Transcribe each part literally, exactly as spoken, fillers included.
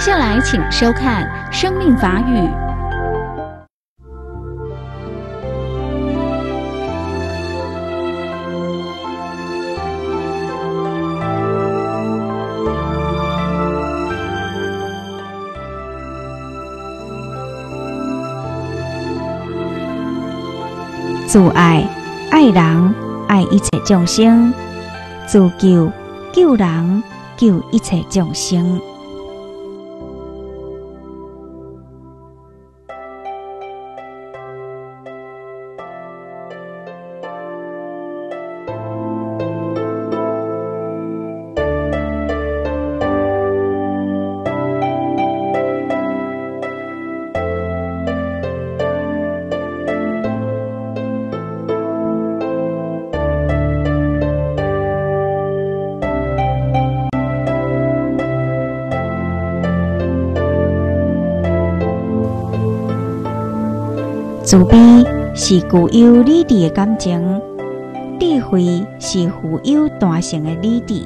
下来，请收看《生命法语》。 自爱，爱人，爱一切众生；自救，救人，救一切众生。慈悲是具有理智的感情，智慧是富有大成的理智。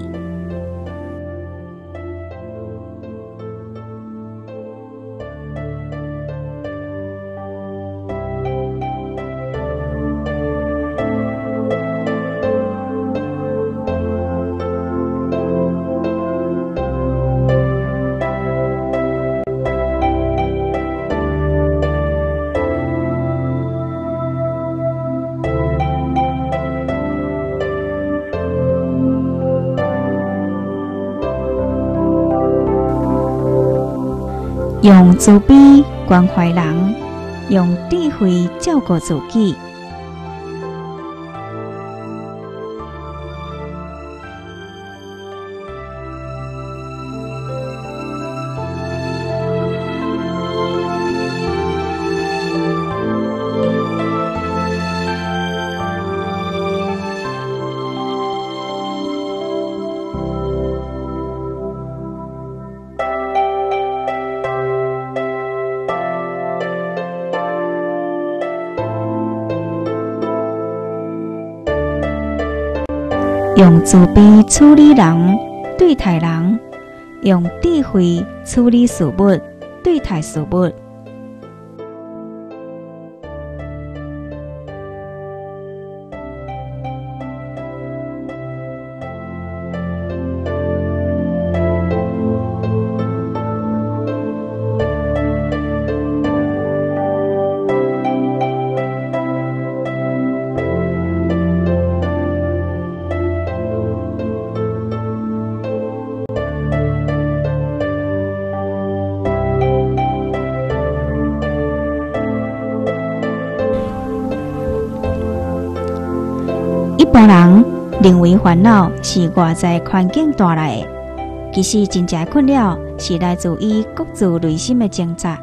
用慈悲关怀人，用智慧照顾自己。用慈悲处理人，对待人；用智慧处理事物，对待事物。一般人认为烦恼是外在环境带来的，其实真正困扰是来自于各自内心的挣扎。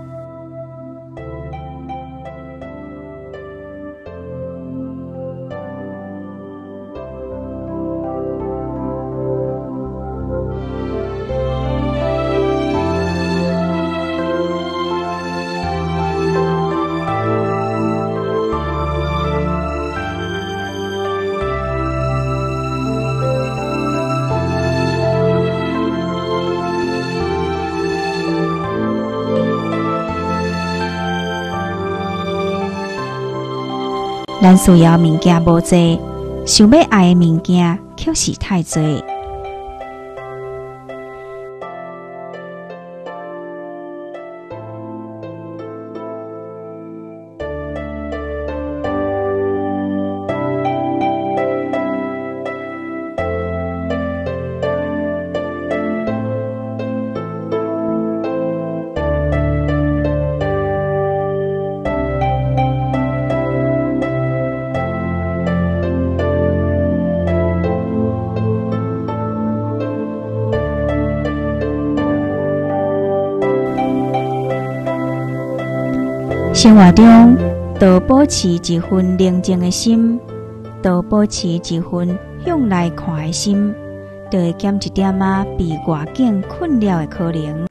咱需要物件无济，想要爱的物件却是太多。生活中，多保持一份宁静的心，多保持一份向内看的心，就会减一点仔被外境困扰的可能。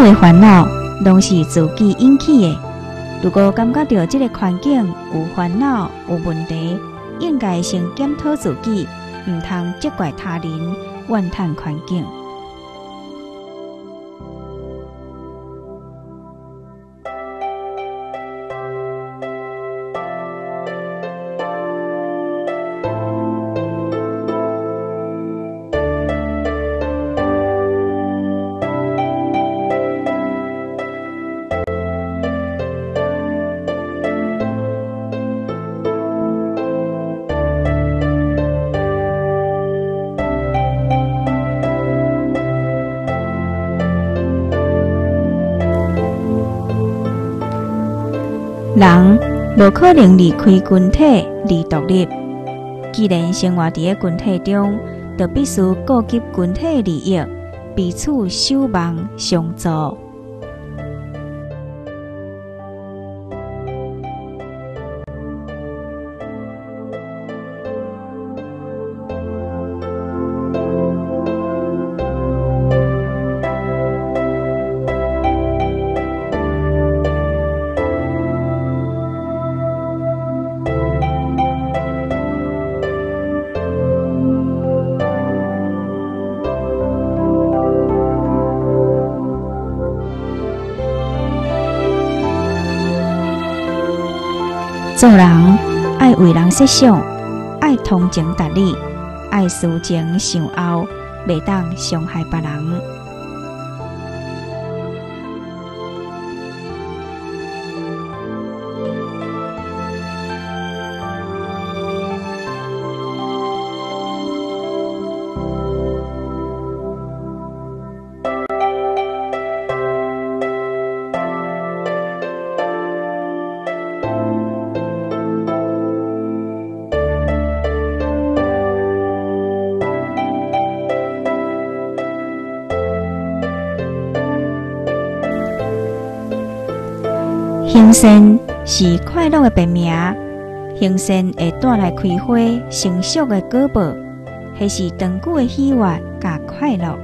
有的烦恼，拢是自己引起的。如果感觉到这个环境有烦恼、有问题，应该先检讨自己，唔通责怪他人，怨叹环境。人无可能离开群体而独立，既然生活伫个群体中，就必须顾及群体利益，彼此守望相助。做人爱为人设想，爱同情达理，爱思前想后，袂当伤害别人。行善是快乐的别名，行善会带来开花成熟的果报，迄是长久的喜悦甲快乐。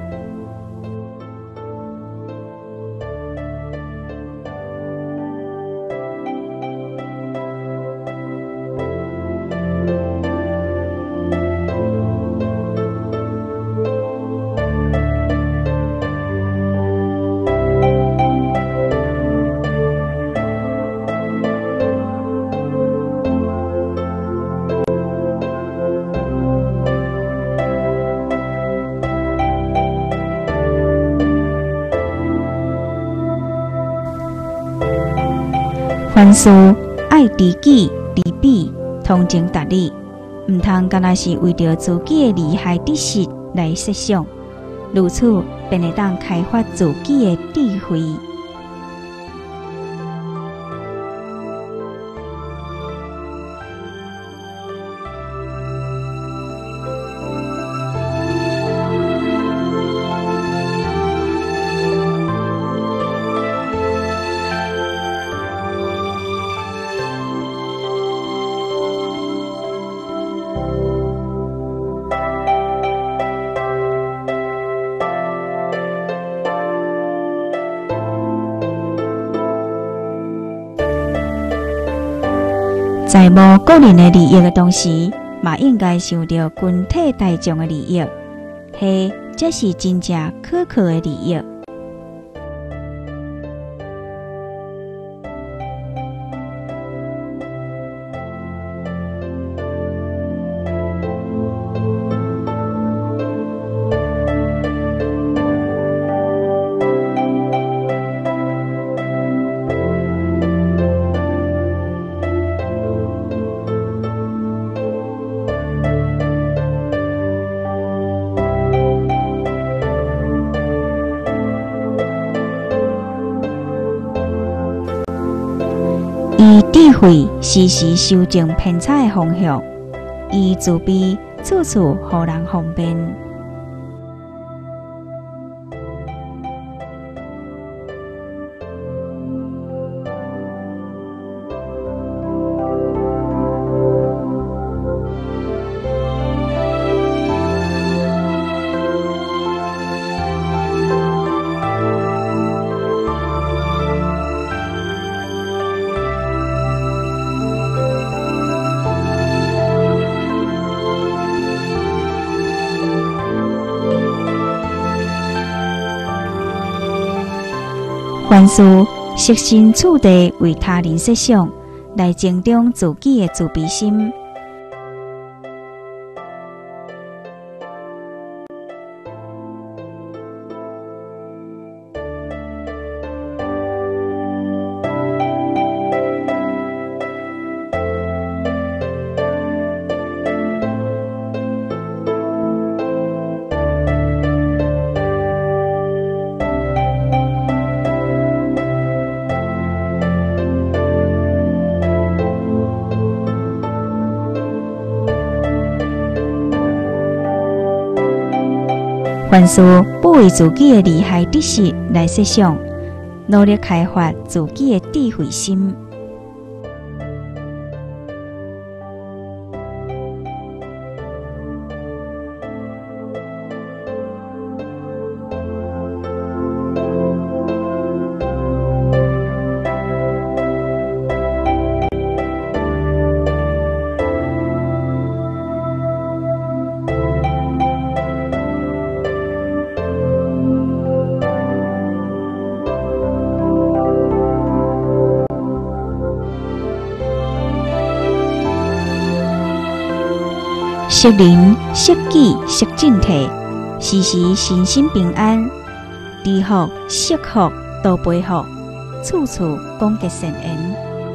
凡事爱知己知彼，同情达理，唔通干那是为着自己的利害得失来设想，如此便会当开发自己的智慧。在无个人的利益的同时，嘛应该想到群体大众的利益，迄这是真正可靠的利益。伊智慧时时修正偏差的方向，伊自卑处处互人方便。 凡事设身处地为他人设想，来增长自己的慈悲心。凡事不为自己的利害得失来设想，努力开发自己的智慧心。惜人、惜己、惜正体，时时身心平安，知福、惜福、多培福，处处广结善缘。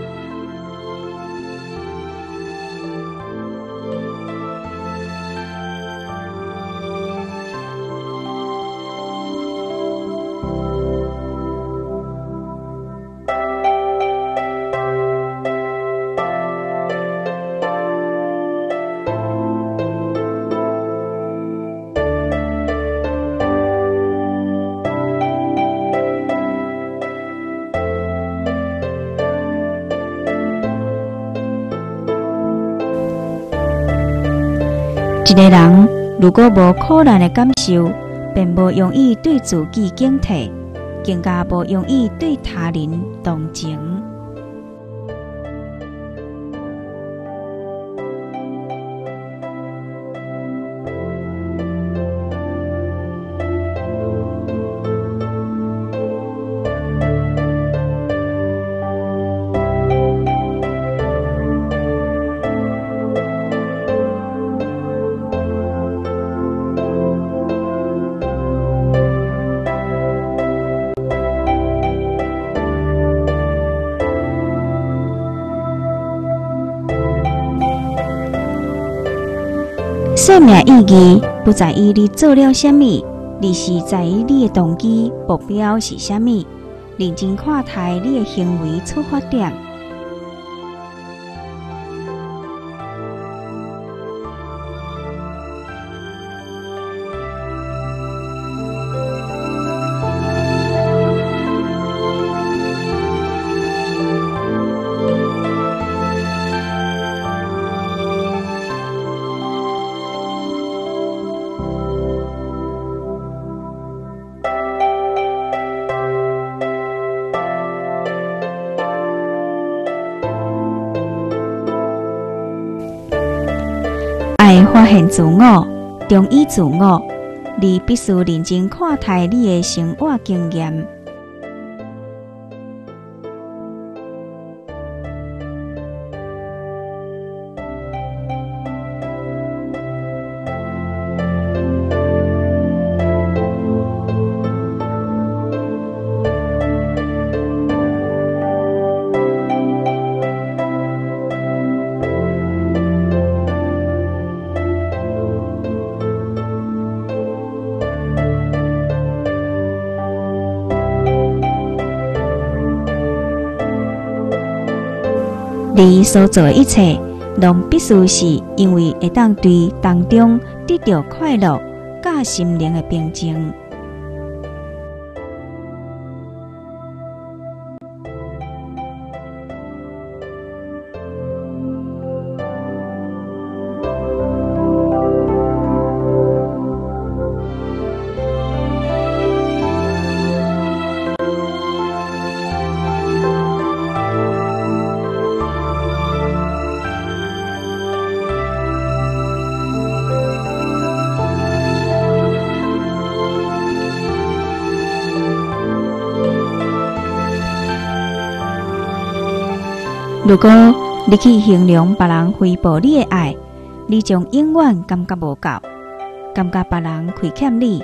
一个人如果无苦难的感受，便无容易对自己警惕，更加无容易对他人同情。生命意义不在于你做了什么，而是在于你的动机目标是什么。认真看待你的行为出发点。爱发现自我，忠于自我，你必须认真看待你的生活经验。你所做的一切，拢必须是因为会当对当中得到快乐、甲心灵的平静。 如果你去形容别人回报你的爱，你将永远感觉无够，感觉别人亏欠你。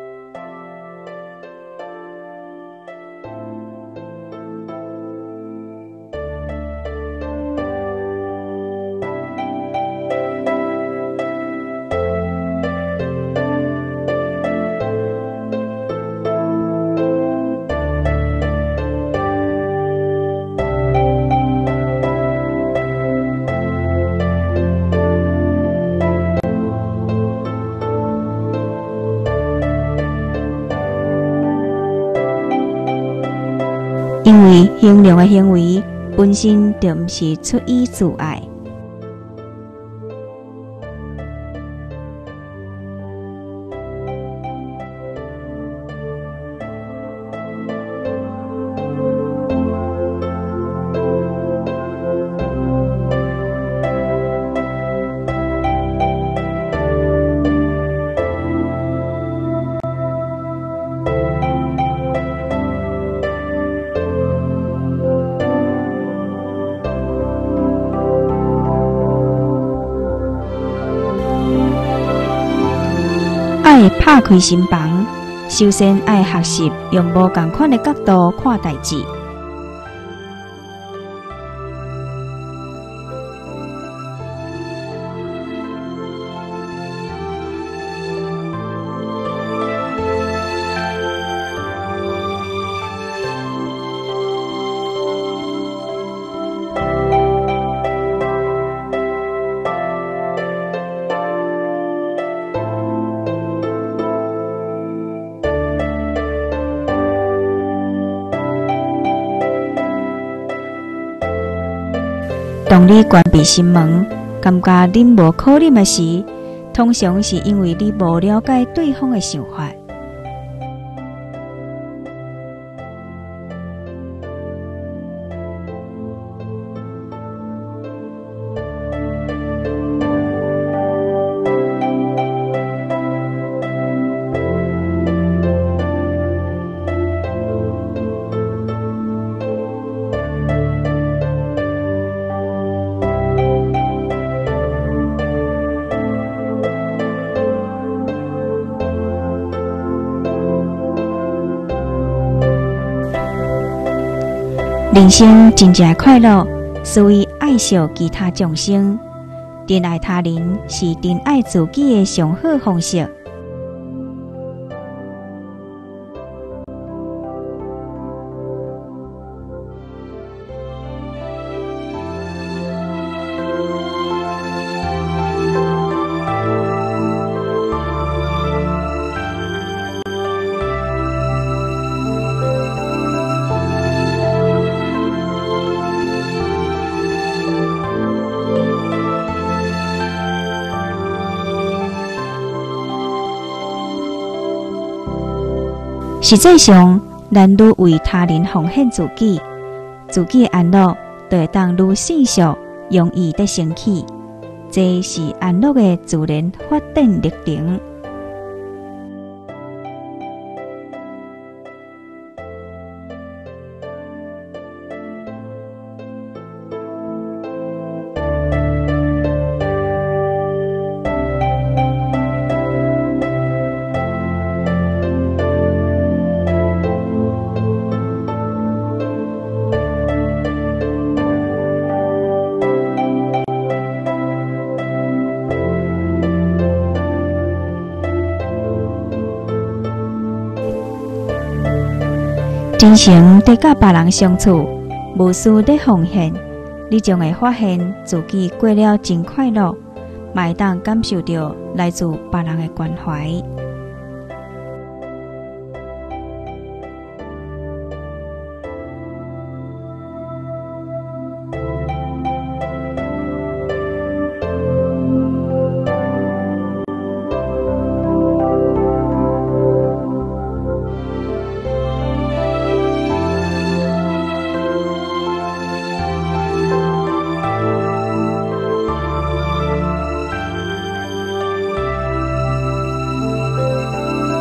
因为形容的行为本身就不是出于自爱。爱拍开心房，首先爱学习用无同款的角度看代志。当你关闭心门，感觉恁无可能的时，通常是因为你无了解对方的想法。人生真正快乐，是为爱惜其他众生。珍爱他人是珍爱自己的上好方式。实际上，咱愈为他人奉献自己，自己的安乐就会当愈迅速、容易得升起。这是安乐的自然发展历程。真诚地甲别人相处，无私地奉献，你将会发现自己过了真快乐，嘛会当感受到来自别人的关怀。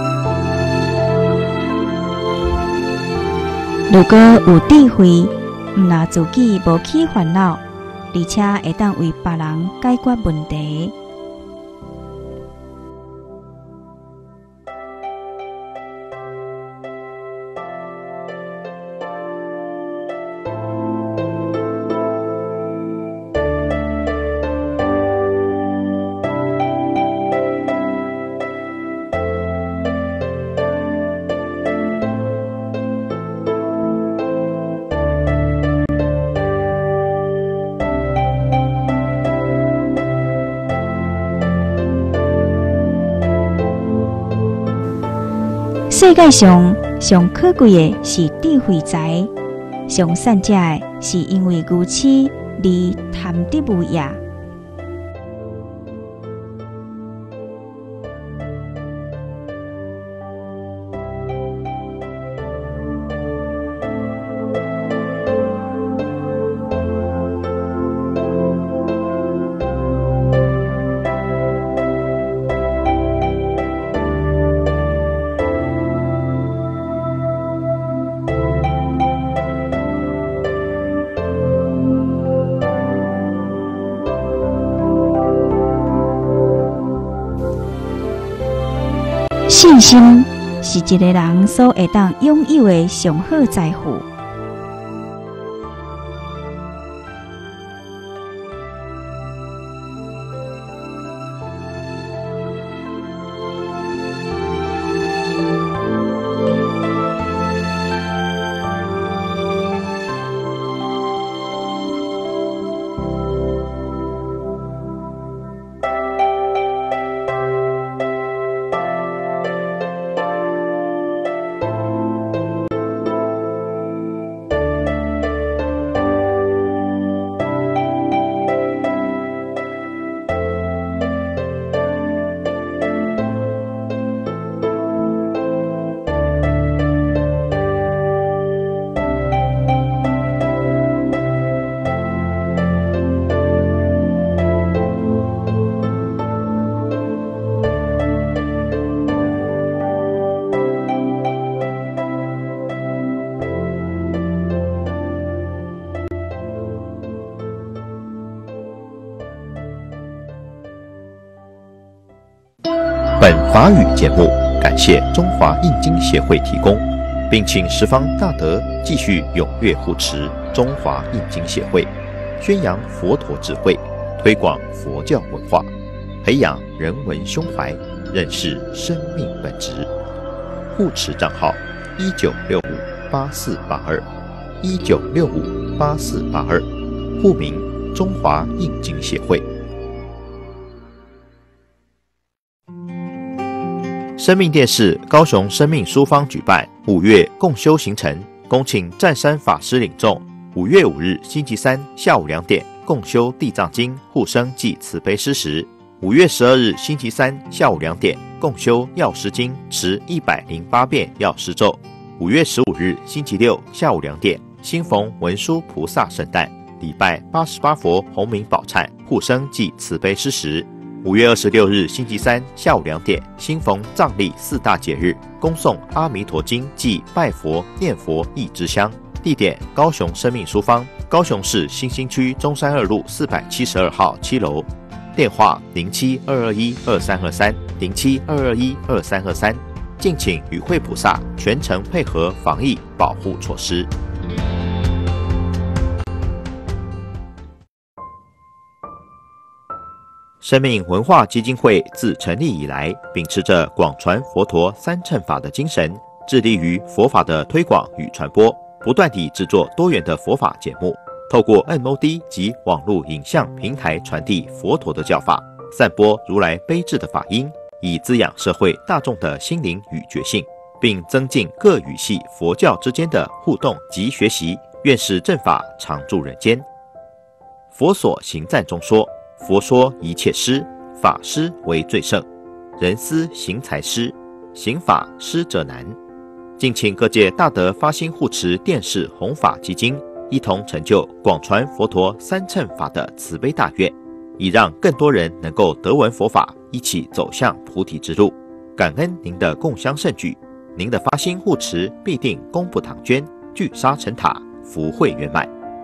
如果有智慧， 毋但自己无起烦恼，而且会当为别人解决问题。世界上上可贵的是智慧财，上善者的是因为愚痴而贪得无厌。信心是一个人所会当拥有的上好财富。 本法语节目感谢中华印经协会提供，并请十方大德继续踊跃护持中华印经协会，宣扬佛陀智慧，推广佛教文化，培养人文胸怀，认识生命本质。护持账号一九六五八四八二，一九六五八四八二，户名中华印经协会。生命电视高雄生命书坊举办五月共修行程，恭请湛山法师领众。五月五日星期三下午两点共修地藏经护生暨慈悲施食。五月十二日星期三下午两点共修药师经持一百零八遍药师咒。五月十五日星期六下午两点新逢文殊菩萨圣诞，礼拜八十八佛洪名宝忏护生暨慈悲施食。五月二十六日星期三下午两点新逢藏历四大节日，恭诵阿弥陀经暨拜佛念佛一支香。地点高雄生命书坊，高雄市新兴区中山二路四百七十二号七楼。电话零七二二一二三二三零七二二一二三二三。敬请与会菩萨全程配合防疫保护措施。生命文化基金会自成立以来，秉持着广传佛陀三乘法的精神，致力于佛法的推广与传播，不断地制作多元的佛法节目，透过 N O D 及网络影像平台传递佛陀的教法，散播如来悲智的法音，以滋养社会大众的心灵与觉性，并增进各语系佛教之间的互动及学习。愿使正法常驻人间。佛所行赞中说，佛说一切施，法施为最胜，人思行财施，行法施者难。敬请各界大德发心护持电视弘法基金，一同成就广传佛陀三乘法的慈悲大愿，以让更多人能够得闻佛法，一起走向菩提之路。感恩您的共襄盛举，您的发心护持必定功不唐捐，聚沙成塔，福慧圆满。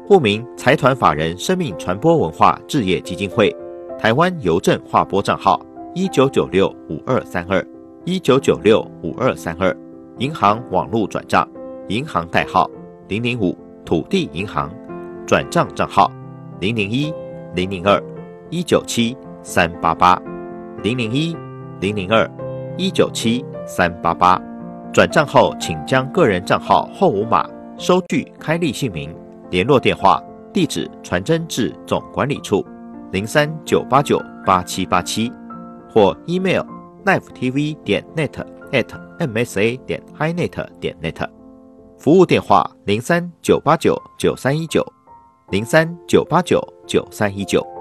户名财团法人生命传播文化置业基金会，台湾邮政划拨账号一九九六五二三二一九九六五二三二，银行网络转账，银行代号零零五土地银行，转账账号零零一零零二一九七三八八零零一零零二一九七三八八。转账后，请将个人账号后五码、收据开立姓名、联络电话、地址传真至总管理处零三九八九八七八七，或 email lifetv 点 net at msa 点 highnet 点 net。服务电话零三九八九九三一九零三九八九九三一九。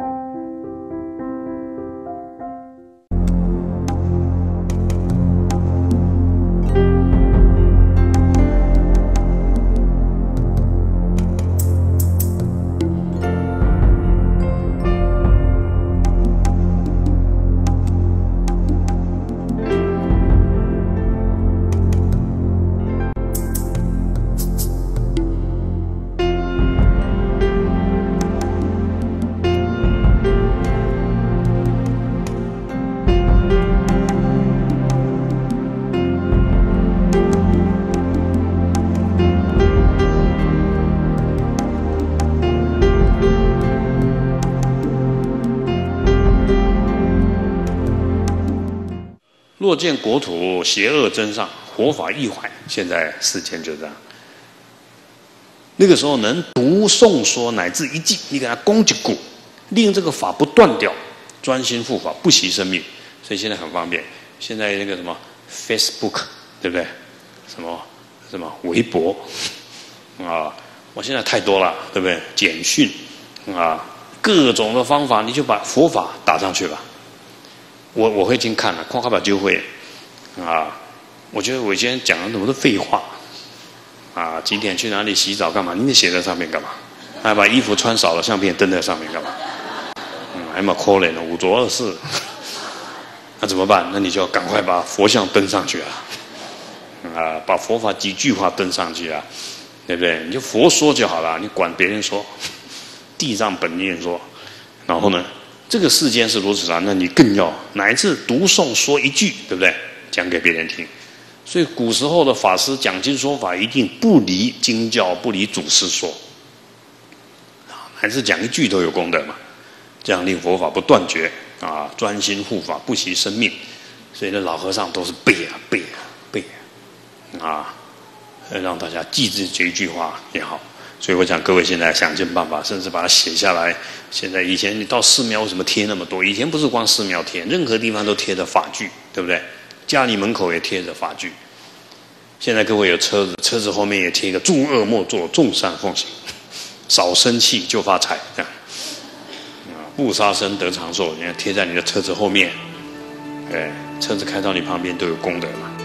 若见国土邪恶增上，佛法易坏。现在世间就这样。那个时候能读诵说乃至一记，你给他攻击鼓，令这个法不断掉，专心护法，不惜生命。所以现在很方便。现在那个什么 Facebook， 对不对？什么什么微博啊，我现在太多了，对不对？简讯啊，各种的方法，你就把佛法打上去吧。我我会经看了，看看把就会啊。我觉得我今天讲的都是废话啊。几点去哪里洗澡干嘛？你得写在上面干嘛？还把衣服穿少了，相片登在上面干嘛？嗯，还蛮可怜的，五浊恶世。那怎么办？那你就要赶快把佛像登上去啊！啊，把佛法几句话登上去啊，对不对？你就佛说就好了，你管别人说。地藏本愿说，然后呢？这个世间是如此啊，那你更要乃至读诵说一句，对不对？讲给别人听。所以古时候的法师讲经说法，一定不离经教，不离祖师说，乃至讲一句都有功德嘛。这样令佛法不断绝啊，专心护法，不惜生命。所以呢，老和尚都是背啊背啊背啊，啊，让大家记住这一句话也好。所以我想各位现在想尽办法，甚至把它写下来。现在以前你到寺庙为什么贴那么多？以前不是光寺庙贴，任何地方都贴着法句，对不对？家里门口也贴着法句。现在各位有车子，车子后面也贴一个诸恶莫作，众善奉行，少生气就发财，这样啊，不杀生得长寿，你看贴在你的车子后面，对，车子开到你旁边都有功德嘛。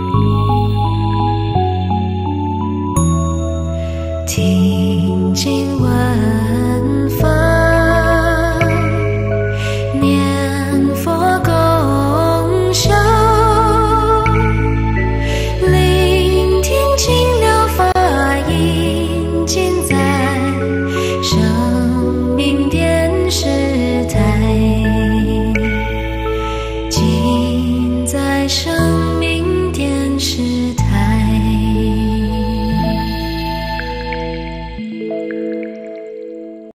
听经